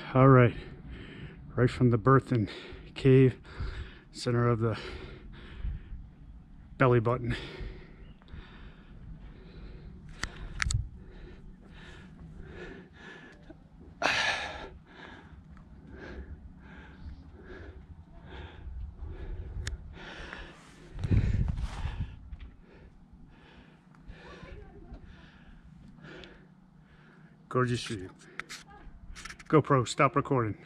All right, right from the birthing cave, center of the belly button. Gorgeous view. GoPro, stop recording.